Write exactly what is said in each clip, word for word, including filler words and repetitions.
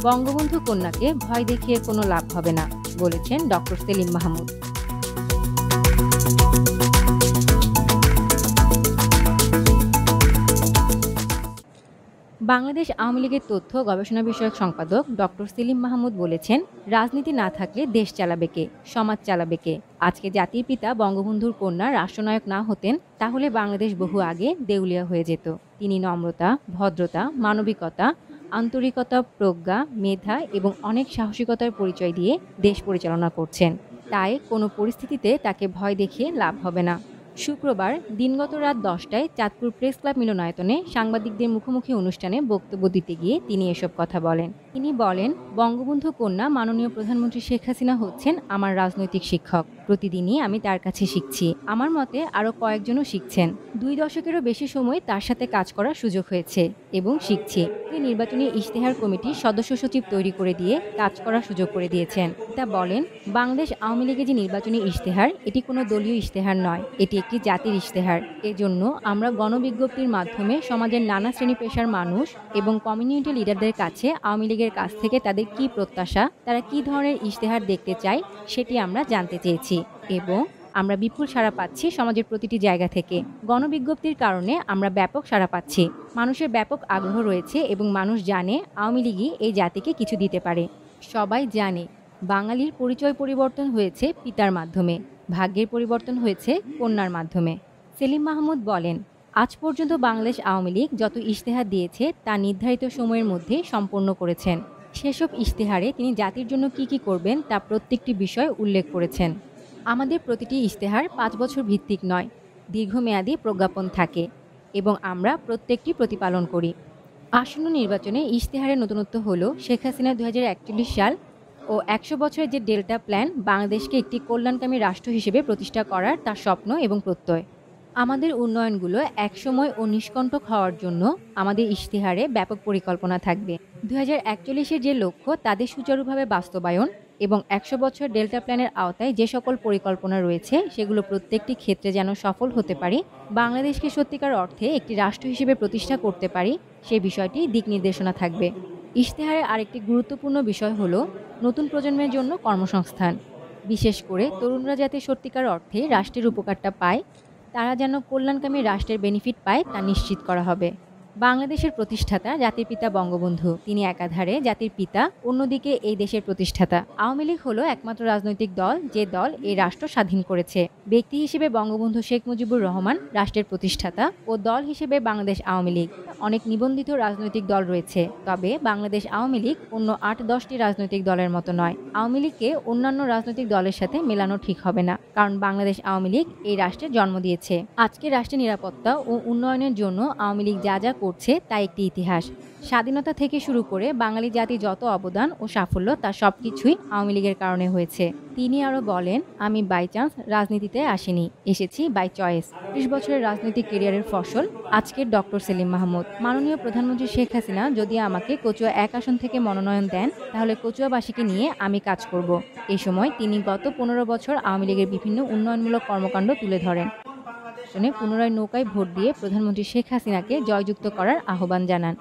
বঙ্গবন্ধু কন্যাকে ভয় দেখিয়ে কোনো লাভ হবে না, বলেছেন ডক্টর সেলিম মাহমুদ। বাংলাদেশ আওয়ামী লীগের তথ্য গবেষণা বিষয়ক সম্পাদক ডক্টর সেলিম মাহমুদ বলেছেন, রাজনীতি না থাকলে দেশ চালাবে কে, সমাজ চালাবে কে? আজকে জাতির পিতা বঙ্গবন্ধুর কন্যা রাষ্ট্রনায়ক না হতেন, তাহলে বাংলাদেশ বহু আগে দেউলিয়া হয়ে যেত। তিনি নম্রতা, ভদ্রতা, মানবিকতা, আন্তরিকতা, প্রজ্ঞা, মেধা এবং অনেক সাহসিকতার পরিচয় দিয়ে দেশ পরিচালনা করছেন। তাই কোনো পরিস্থিতিতে তাকে ভয় দেখিয়ে লাভ হবে না। শুক্রবার দিনগত রাত দশটায় চাঁদপুর প্রেস ক্লাব মিলনায়তনে সাংবাদিকদের মুখোমুখি অনুষ্ঠানে বক্তব্য দিতে গিয়ে তিনি এসব কথা বলেন। তিনি বলেন, বঙ্গবন্ধু কন্যা মাননীয় প্রধানমন্ত্রী শেখ হাসিনা হচ্ছেন আমার রাজনৈতিক শিক্ষক। প্রতিদিনই আমি তার কাছে শিখছি। আমার মতে আরও কয়েকজনও শিখছেন। দুই দশকেরও বেশি সময় তার সাথে কাজ করার সুযোগ হয়েছে এবং শিখছি। তিনি নির্বাচনী ইশতেহার কমিটির সদস্য সচিব তৈরি করে দিয়ে কাজ করার সুযোগ করে দিয়েছেন। তা বলেন, বাংলাদেশ আওয়ামী লীগের যে নির্বাচনী ইশতেহার, এটি কোনো দলীয় ইশতেহার নয়, এটি একটি জাতির ইশতেহার। এজন্য আমরা গণবিজ্ঞপ্তির মাধ্যমে সমাজের নানা শ্রেণী পেশার মানুষ এবং কমিউনিটি লিডারদের কাছে আওয়ামী লীগের কাছ থেকে তাদের কী প্রত্যাশা, তারা কী ধরনের ইশতেহার দেখতে চায়, সেটি আমরা জানতে চেয়েছি এবং আমরা বিপুল সাড়া পাচ্ছি সমাজের প্রতিটি জায়গা থেকে। গণবিজ্ঞপ্তির কারণে আমরা ব্যাপক সাড়া পাচ্ছি। মানুষের ব্যাপক আগ্রহ রয়েছে এবং মানুষ জানে আওয়ামী লীগই এই জাতিকে কিছু দিতে পারে। সবাই জানে বাঙালির পরিচয় পরিবর্তন হয়েছে পিতার মাধ্যমে, ভাগ্যের পরিবর্তন হয়েছে কন্যার মাধ্যমে। সেলিম মাহমুদ বলেন, আজ পর্যন্ত বাংলাদেশ আওয়ামী লীগ যত ইশতেহার দিয়েছে তা নির্ধারিত সময়ের মধ্যে সম্পন্ন করেছেন। সেসব ইশতেহারে তিনি জাতির জন্য কি কি করবেন তা প্রত্যেকটি বিষয় উল্লেখ করেছেন। আমাদের প্রতিটি ইশতেহার পাঁচ বছর ভিত্তিক নয়, দীর্ঘমেয়াদী প্রজ্ঞাপন থাকে এবং আমরা প্রত্যেকটি প্রতিপালন করি। আসন্ন নির্বাচনে ইশতেহারের নতুনত্ব হল শেখ হাসিনা দুই হাজার একচল্লিশ সাল ও একশো বছরের যে ডেল্টা প্ল্যান, বাংলাদেশকে একটি কল্যাণকামী রাষ্ট্র হিসেবে প্রতিষ্ঠা করার তার স্বপ্ন এবং প্রত্যয়। আমাদের উন্নয়নগুলো একসময় ও নিষ্কণ্টক হওয়ার জন্য আমাদের ইশতেহারে ব্যাপক পরিকল্পনা থাকবে। দুই হাজার একচল্লিশের যে লক্ষ্য তাদের সুচারুভাবে বাস্তবায়ন এবং একশো বছর ডেল্টা প্ল্যানের আওতায় যে সকল পরিকল্পনা রয়েছে সেগুলো প্রত্যেকটি ক্ষেত্রে যেন সফল হতে পারি, বাংলাদেশকে সত্যিকার অর্থে একটি রাষ্ট্র হিসেবে প্রতিষ্ঠা করতে পারি, সেই বিষয়টি দিক নির্দেশনা থাকবে। ইশতেহারের আরেকটি গুরুত্বপূর্ণ বিষয় হলো নতুন প্রজন্মের জন্য কর্মসংস্থান। বিশেষ করে তরুণরা যাতে সত্যিকার অর্থে রাষ্ট্রের উপকারটা পায়, তারা যেন কল্যাণকামী রাষ্ট্রের বেনিফিট পায় তা নিশ্চিত করা হবে। বাংলাদেশের প্রতিষ্ঠাতা জাতির পিতা বঙ্গবন্ধু, তিনি একাধারে জাতির পিতা, অন্যদিকে এই দেশের প্রতিষ্ঠাতা। আওয়ামী লীগ হলো একমাত্র রাজনৈতিক দল যে দল এই রাষ্ট্র স্বাধীন করেছে। ব্যক্তি হিসেবে বঙ্গবন্ধু শেখ মুজিবুর রহমান রাষ্ট্রের প্রতিষ্ঠাতা ও দল হিসেবে বাংলাদেশ আওয়ামী লীগ। অনেক নিবন্ধিত রাজনৈতিক দল রয়েছে, তবে বাংলাদেশ আওয়ামী লীগ অন্য আট দশটি রাজনৈতিক দলের মতো নয়। আওয়ামী লীগকে অন্যান্য রাজনৈতিক দলের সাথে মেলানো ঠিক হবে না, কারণ বাংলাদেশ আওয়ামী লীগ এই রাষ্ট্রের জন্ম দিয়েছে। আজকে রাষ্ট্রের নিরাপত্তা ও উন্নয়নের জন্য আওয়ামী লীগ যা যা করছে তা একটি ইতিহাস। স্বাধীনতা থেকে শুরু করে বাঙালি জাতির যত অবদান ও সাফল্য তা সবকিছুই আওয়ামী লীগের কারণে হয়েছে। তিনি আরও বলেন, আমি বাই চান্স রাজনীতিতে আসিনি, এসেছি বাই চয়েস। ত্রিশ বছরের রাজনৈতিক কেরিয়ারের ফসল আজকের ডক্টর সেলিম মাহমুদ। মাননীয় প্রধানমন্ত্রী শেখ হাসিনা যদি আমাকে কচুয়া এক আসন থেকে মনোনয়ন দেন, তাহলে কচুয়াবাসীকে নিয়ে আমি কাজ করব। এই সময় তিনি গত পনেরো বছর আওয়ামী লীগের বিভিন্ন উন্নয়নমূলক কর্মকাণ্ড তুলে ধরেন। পুনরায় নৌকায় ভোট দিয়ে প্রধানমন্ত্রী শেখ হাসিনাকে জয়যুক্ত করার আহ্বান জানান।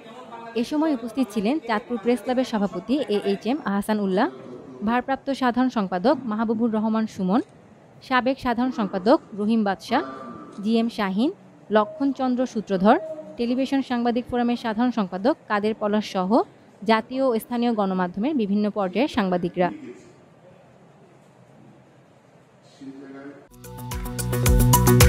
এ সময় উপস্থিত ছিলেন চাঁদপুর প্রেস ক্লাবের সভাপতি A H M Ahsan Ullah, ভারপ্রাপ্ত সাধারণ সম্পাদক মাহবুবুর রহমান সুমন, সাবেক সাধারণ সম্পাদক Rahim Badshah, G M Shahin, Lakshmanchandra Sutradhar, television সাংবাদিক ফোরামের সাধারণ সম্পাদক কাদের পলাশ সহ জাতীয় ও স্থানীয় গণমাধ্যমের বিভিন্ন পর্যায়ের সাংবাদিকরা।